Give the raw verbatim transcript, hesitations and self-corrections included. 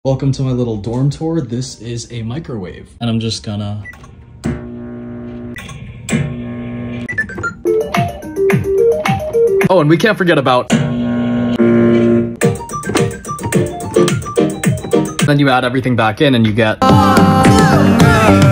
Welcome to my little dorm tour. This is a microwave, and I'm just gonna... Oh, and we can't forget about... Then you add everything back in and you get...